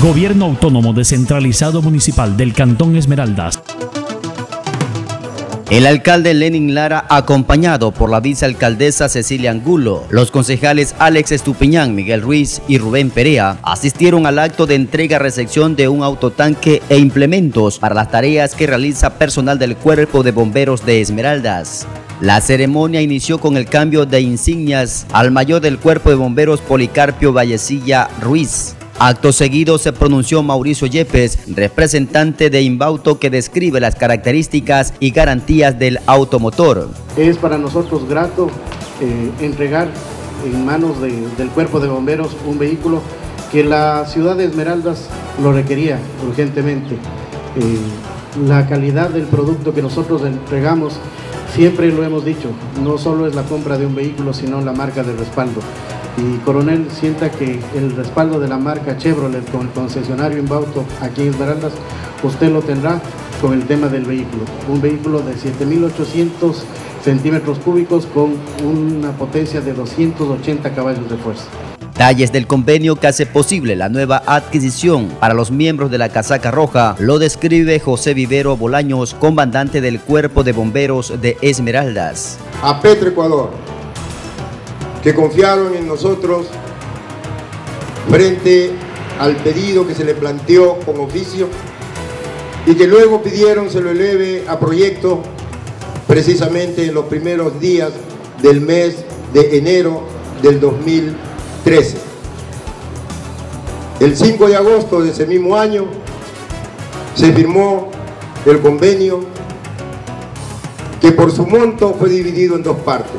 Gobierno Autónomo Descentralizado Municipal del Cantón Esmeraldas. El alcalde Lenin Lara, acompañado por la vicealcaldesa Cecilia Angulo, los concejales Alex Estupiñán, Miguel Ruiz y Rubén Perea, asistieron al acto de entrega-recepción de un autotanque e implementos para las tareas que realiza personal del Cuerpo de Bomberos de Esmeraldas. La ceremonia inició con el cambio de insignias al mayor del Cuerpo de Bomberos Policarpio Vallecilla Ruiz. Acto seguido se pronunció Mauricio Yepes, representante de Inbauto, que describe las características y garantías del automotor. Es para nosotros grato entregar en manos del Cuerpo de Bomberos un vehículo que la ciudad de Esmeraldas lo requería urgentemente. La calidad del producto que nosotros entregamos, siempre lo hemos dicho, no solo es la compra de un vehículo, sino la marca de respaldo. Y Coronel sienta que el respaldo de la marca Chevrolet con el concesionario Inbauto aquí en Esmeraldas, usted lo tendrá con el tema del vehículo. Un vehículo de 7.800 centímetros cúbicos con una potencia de 280 caballos de fuerza. Detalles del convenio que hace posible la nueva adquisición para los miembros de la Casaca Roja lo describe José Vivero Bolaños, comandante del Cuerpo de Bomberos de Esmeraldas. A Petroecuador, que confiaron en nosotros frente al pedido que se le planteó con oficio y que luego pidieron se lo eleve a proyecto precisamente en los primeros días del mes de enero del 2013. El 5 de agosto de ese mismo año se firmó el convenio que por su monto fue dividido en dos partes.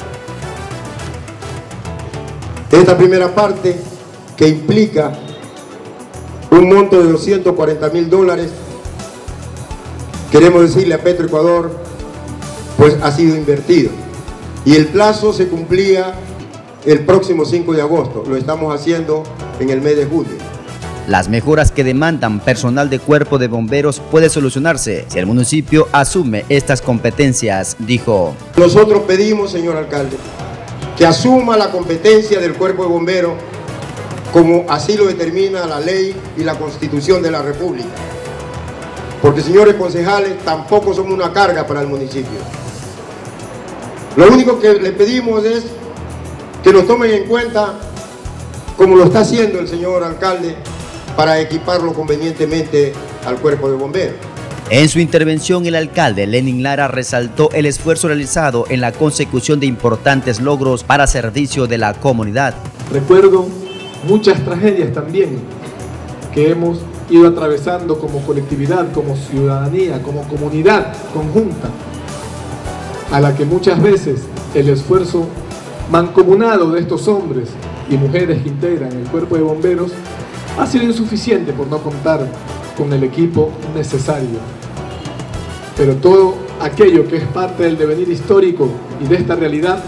Esta primera parte, que implica un monto de $240.000, queremos decirle a Petroecuador, pues ha sido invertido. Y el plazo se cumplía el próximo 5 de agosto, lo estamos haciendo en el mes de julio. Las mejoras que demandan personal de Cuerpo de Bomberos puede solucionarse si el municipio asume estas competencias, dijo. Nosotros pedimos, señor alcalde, que asuma la competencia del Cuerpo de Bomberos como así lo determina la ley y la Constitución de la República. Porque, señores concejales, tampoco somos una carga para el municipio. Lo único que le pedimos es que nos tomen en cuenta, como lo está haciendo el señor alcalde, para equiparlo convenientemente al Cuerpo de Bomberos. En su intervención, el alcalde Lenin Lara resaltó el esfuerzo realizado en la consecución de importantes logros para servicio de la comunidad. Recuerdo muchas tragedias también que hemos ido atravesando como colectividad, como ciudadanía, como comunidad conjunta, a la que muchas veces el esfuerzo mancomunado de estos hombres y mujeres que integran el Cuerpo de Bomberos ha sido insuficiente por no contar con el equipo necesario. Pero todo aquello que es parte del devenir histórico y de esta realidad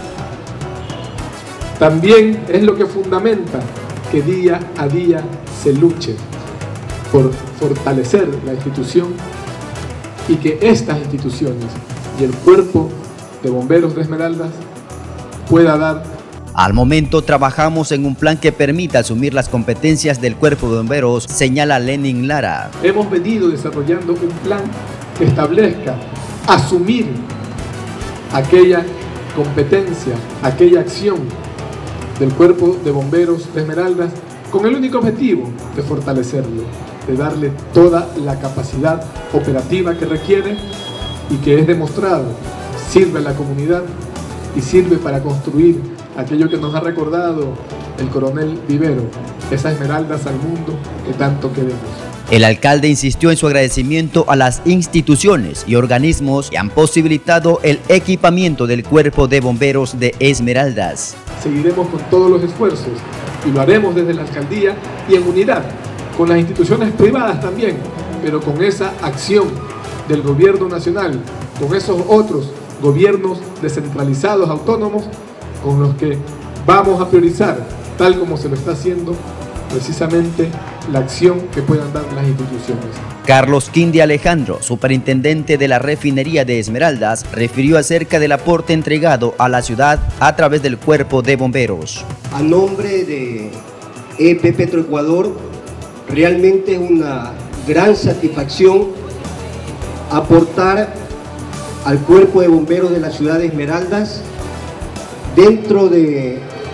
también es lo que fundamenta que día a día se luche por fortalecer la institución y que estas instituciones y el Cuerpo de Bomberos de Esmeraldas pueda dar. Al momento trabajamos en un plan que permita asumir las competencias del Cuerpo de Bomberos, señala Lenin Lara. Hemos venido desarrollando un plan que establezca asumir aquella competencia, aquella acción del Cuerpo de Bomberos de Esmeraldas con el único objetivo de fortalecerlo, de darle toda la capacidad operativa que requiere y que es demostrado, sirve a la comunidad y sirve para construir aquello que nos ha recordado el coronel Vivero, esas Esmeraldas al mundo que tanto queremos. El alcalde insistió en su agradecimiento a las instituciones y organismos que han posibilitado el equipamiento del Cuerpo de Bomberos de Esmeraldas. Seguiremos con todos los esfuerzos y lo haremos desde la alcaldía y en unidad con las instituciones privadas también, pero con esa acción del gobierno nacional, con esos otros gobiernos descentralizados autónomos con los que vamos a priorizar, tal como se lo está haciendo, precisamente la acción que puedan dar las instituciones. Carlos Quindi Alejandro, superintendente de la refinería de Esmeraldas, refirió acerca del aporte entregado a la ciudad a través del Cuerpo de Bomberos. A nombre de EP Petroecuador, Realmente es una gran satisfacción aportar al Cuerpo de Bomberos de la ciudad de Esmeraldas dentro de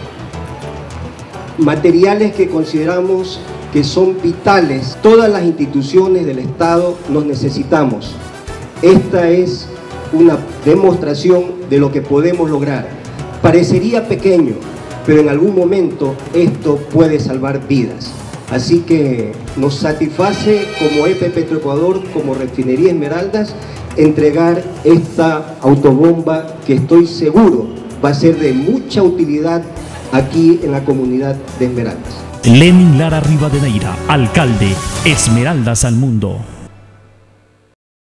materiales que consideramos que son vitales. Todas las instituciones del Estado nos necesitamos. Esta es una demostración de lo que podemos lograr. Parecería pequeño, pero en algún momento esto puede salvar vidas. Así que nos satisface como EP Petroecuador, como Refinería Esmeraldas, entregar esta autobomba que estoy seguro va a ser de mucha utilidad aquí en la comunidad de Esmeraldas. Lenin Lara Rivadeneira, alcalde, Esmeraldas al mundo.